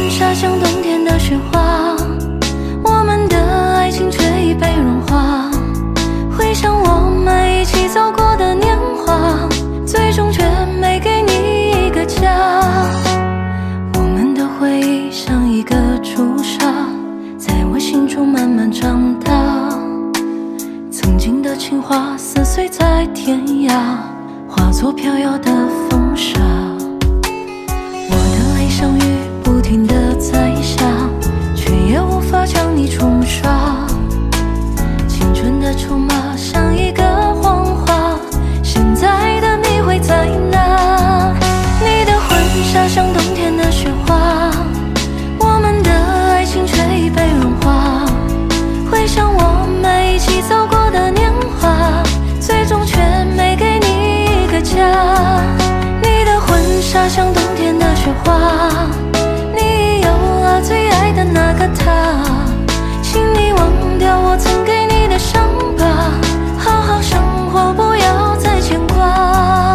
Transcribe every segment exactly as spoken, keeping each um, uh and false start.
纱像冬天的雪花，我们的爱情却已被融化。回想我们一起走过的年华，最终却没给你一个家。我们的回忆像一个朱砂，在我心中慢慢长大。曾经的情话撕碎在天涯，化作飘摇的风沙。我的泪像雨不停地在下，却也无法将你冲刷。青春的筹码像一个谎话，现在的你会在哪？你的婚纱像冬天的雪花，我们的爱情却已被融化。回想我们一起走过的年华，最终却没给你一个家。你的婚纱像冬天的雪花，你有了最爱的那个他，请你忘掉我曾给你的伤疤，好好生活，不要再牵挂。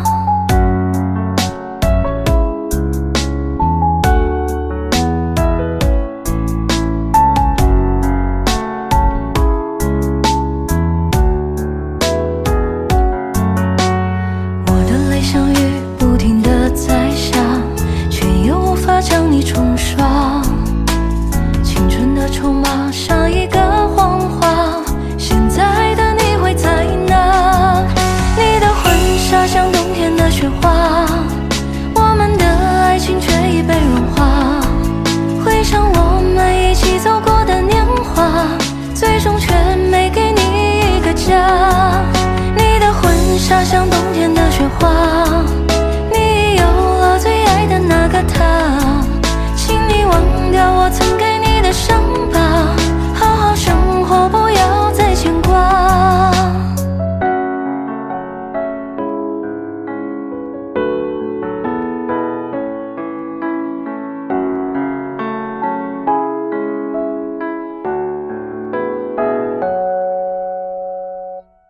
我的泪像雨不停地在下，却又无法将你冲刷。青春的筹码像一个谎话，现在的你会在哪？你的婚纱像冬天的雪花，我们的爱情却已被融化。回想我们一起走过的年华，最终却没给你一个家。你的婚纱像冬天的雪花，